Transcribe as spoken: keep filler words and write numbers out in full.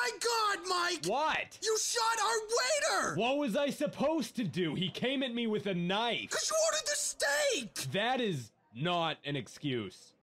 my God, Mike! What? You shot our waiter! What was I supposed to do? He came at me with a knife. Cause you ordered the steak! That is not an excuse.